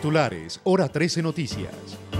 Titulares, Hora 13 Noticias.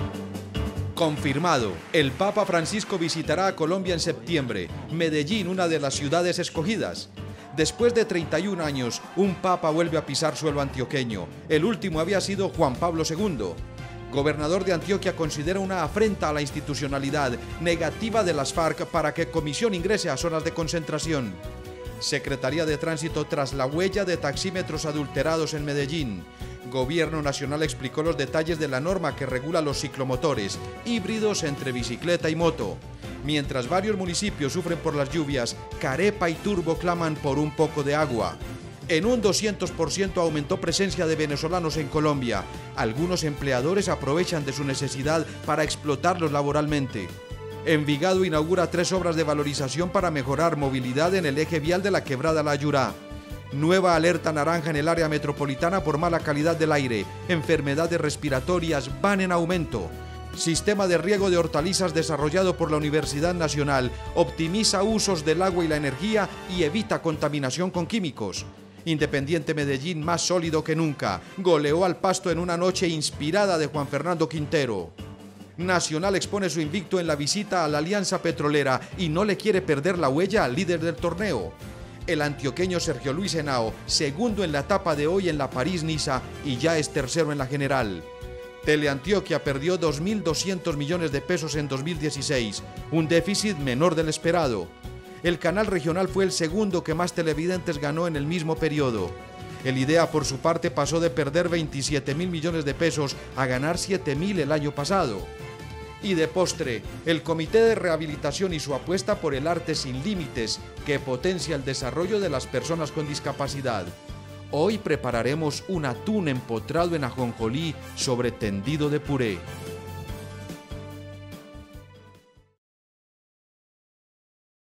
Confirmado, el Papa Francisco visitará a Colombia en septiembre. Medellín, una de las ciudades escogidas. Después de 31 años, un papa vuelve a pisar suelo antioqueño. El último había sido Juan Pablo II. Gobernador de Antioquia considera una afrenta a la institucionalidad negativa de las FARC para que comisión ingrese a zonas de concentración. Secretaría de Tránsito tras la huella de taxímetros adulterados en Medellín. Gobierno Nacional explicó los detalles de la norma que regula los ciclomotores, híbridos entre bicicleta y moto. Mientras varios municipios sufren por las lluvias, Carepa y Turbo claman por un poco de agua. En un 200% aumentó presencia de venezolanos en Colombia. Algunos empleadores aprovechan de su necesidad para explotarlos laboralmente. Envigado inaugura 3 obras de valorización para mejorar movilidad en el eje vial de la Quebrada La Yurá. Nueva alerta naranja en el área metropolitana por mala calidad del aire. Enfermedades respiratorias van en aumento. Sistema de riego de hortalizas desarrollado por la Universidad Nacional optimiza usos del agua y la energía y evita contaminación con químicos. Independiente Medellín más sólido que nunca. Goleó al Pasto en una noche inspirada de Juan Fernando Quintero. Nacional expone su invicto en la visita a la Alianza Petrolera y no le quiere perder la huella al líder del torneo. El antioqueño Sergio Luis Henao, segundo en la etapa de hoy en la París-Niza y ya es tercero en la general. Teleantioquia perdió 2.200 millones de pesos en 2016, un déficit menor del esperado. El canal regional fue el segundo que más televidentes ganó en el mismo periodo. El IDEA, por su parte, pasó de perder 27.000 millones de pesos a ganar 7.000 el año pasado. Y de postre, el Comité de Rehabilitación y su apuesta por el arte sin límites, que potencia el desarrollo de las personas con discapacidad. Hoy prepararemos un atún empotrado en ajonjolí sobre tendido de puré.